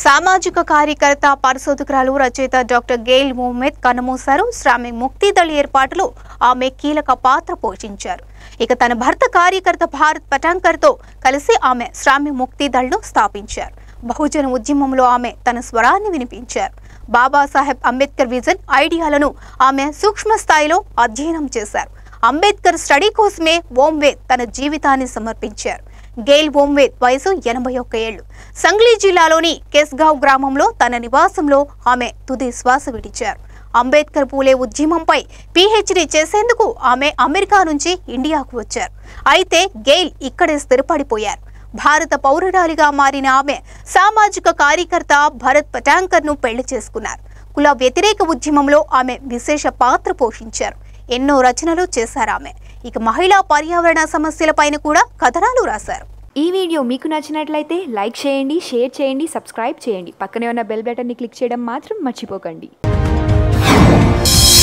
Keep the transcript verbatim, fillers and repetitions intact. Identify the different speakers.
Speaker 1: సామాజిక కార్యకర్త పరిశోధకురాలు రచయిత డాక్టర్ గెయిల్ కన్నముథారు శ్రామిక్ ముక్తి దళ ఏర్పాటులో ఆమె కీలక పాత్ర పోషించారు. ఇక తన భర్త కార్యకర్త భారత్ పటాంకర్తో కలిసి ఆమె శ్రామిక్ ముక్తి దళను స్థాపించారు. బహుజన ఉద్యమంలో ఆమె తన స్వరాన్ని వినిపించారు. బాబాసాహెబ్ అంబేద్కర్ విజన్ ఐడియాలను ఆమె సూక్ష్మ స్థాయిలో అధ్యయనం చేశారు. అంబేద్కర్ స్టడీ కోసమే ఓంవేద్ తన జీవితాన్ని సమర్పించారు. గెయిల్ ఓంవేద్ వయసు ఎనభై ఒక్క ఏళ్లు. సంగ్లీ జిల్లాలోని కేస్గావ్ గ్రామంలో తన నివాసంలో ఆమె తుది శ్వాస విడిచారు. అంబేద్కర్ పూలే ఉద్యమంపై పీహెచ్డీ చేసేందుకు ఆమె అమెరికా నుంచి ఇండియాకు వచ్చారు. అయితే గెయిల్ ఇక్కడే స్థిరపడిపోయారు. భారత పౌరురాలిగా మారిన ఆమె సామాజిక కార్యకర్త భరత్ పటాంకర్ను పెళ్లి చేసుకున్నారు. కుల వ్యతిరేక ఉద్యమంలో ఆమె విశేష పాత్ర పోషించారు. ఎన్నో రచనలు చేశారు ఆమె. ఇక మహిళా పర్యావరణ సమస్యలపైన కూడా కథనాలు రాశారు.
Speaker 2: ఈ వీడియో మీకు నచ్చినట్లయితే లైక్ చేయండి, షేర్ చేయండి, సబ్స్క్రైబ్ చేయండి. పక్కనే ఉన్న బెల్ బటన్ని క్లిక్ చేయడం మాత్రం మర్చిపోకండి.